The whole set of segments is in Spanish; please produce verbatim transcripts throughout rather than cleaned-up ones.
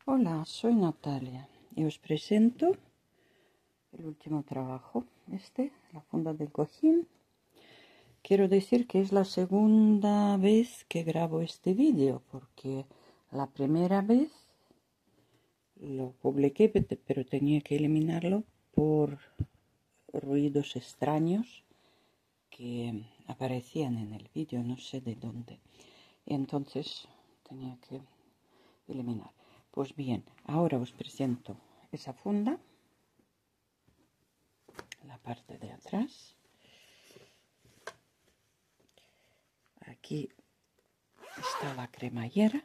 Hola, soy Natalia y os presento el último trabajo, este, la funda del cojín. Quiero decir que es la segunda vez que grabo este vídeo, porque la primera vez lo publiqué, pero tenía que eliminarlo por ruidos extraños que aparecían en el vídeo, no sé de dónde. Y entonces tenía que eliminar. Pues bien, ahora os presento esa funda, la parte de atrás. Aquí está la cremallera.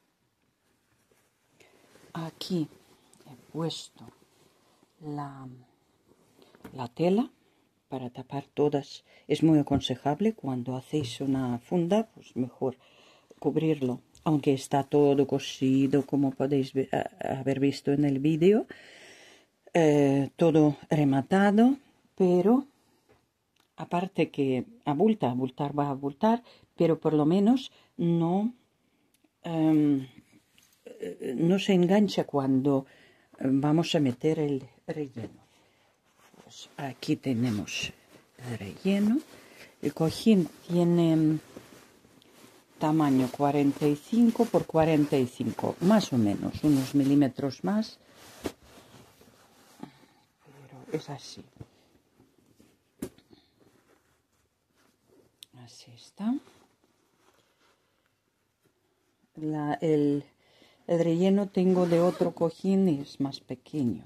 Aquí he puesto la, la tela para tapar todas. Es muy aconsejable cuando hacéis una funda, pues mejor cubrirlo. Aunque está todo cosido, como podéis ver, haber visto en el vídeo, eh, todo rematado, pero aparte que abulta, abultar va a abultar, pero por lo menos no, um, no se engancha cuando vamos a meter el relleno. Pues aquí tenemos el relleno. El cojín tiene tamaño cuarenta y cinco por cuarenta y cinco, más o menos, unos milímetros más, pero es así. Así está. La, el, el relleno tengo de otro cojín y es más pequeño.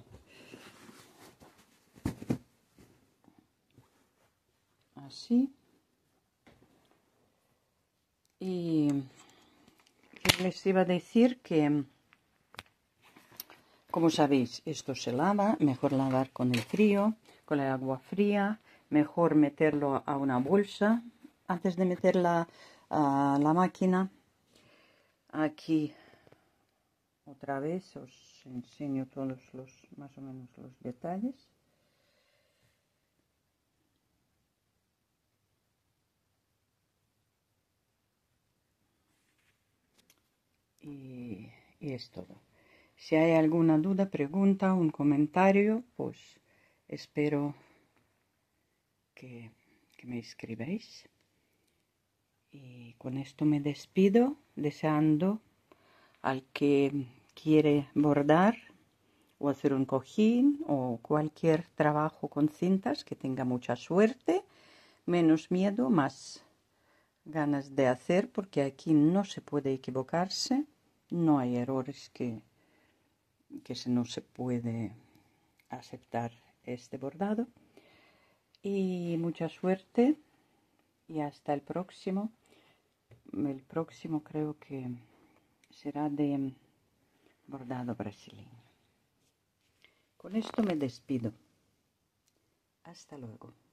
Así. Y les iba a decir que, como sabéis, esto se lava, mejor lavar con el frío, con el agua fría, mejor meterlo a una bolsa antes de meterla a la máquina. Aquí otra vez os enseño todos los, más o menos los detalles. Y, y es todo. Si hay alguna duda, pregunta, un comentario, pues espero que, que me escribáis. Y con esto me despido, deseando al que quiere bordar o hacer un cojín o cualquier trabajo con cintas, que tenga mucha suerte, menos miedo, más ganas de hacer, porque aquí no se puede equivocarse, no hay errores que, que no se puede aceptar este bordado. Y mucha suerte y hasta el próximo. El próximo creo que será de bordado brasileño. Con esto me despido. Hasta luego.